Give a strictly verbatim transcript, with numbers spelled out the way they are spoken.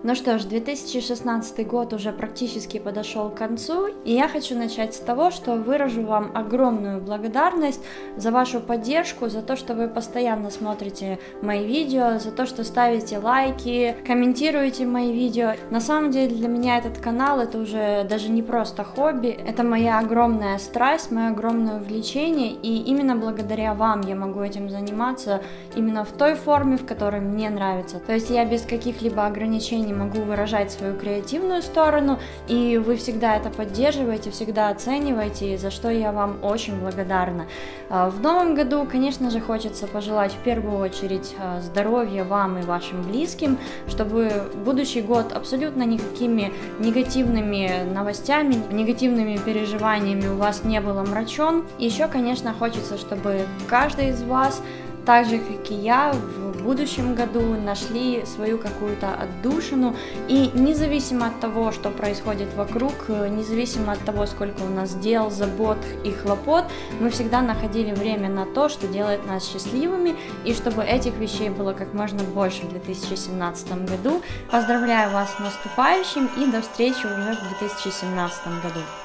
Ну что ж, две тысячи шестнадцатый год уже практически подошел к концу, и я хочу начать с того, что выражу вам огромную благодарность за вашу поддержку, за то, что вы постоянно смотрите мои видео, за то, что ставите лайки, комментируете мои видео. На самом деле для меня этот канал это уже даже не просто хобби, это моя огромная страсть, мое огромное увлечение, и именно благодаря вам я могу этим заниматься именно в той форме, в которой мне нравится. То есть я без каких-либо ограничений могу выражать свою креативную сторону, и вы всегда это поддерживаете, всегда оцениваете, за что я вам очень благодарна. В новом году, конечно же, хочется пожелать в первую очередь здоровья вам и вашим близким, чтобы будущий год абсолютно никакими негативными новостями, негативными переживаниями у вас не был омрачен. И еще, конечно, хочется, чтобы каждый из вас, так же, как и я, в будущем году нашли свою какую-то отдушину, и независимо от того, что происходит вокруг, независимо от того, сколько у нас дел, забот и хлопот, мы всегда находили время на то, что делает нас счастливыми, и чтобы этих вещей было как можно больше в две тысячи семнадцатом году. Поздравляю вас с наступающим, и до встречи уже в две тысячи семнадцатом году.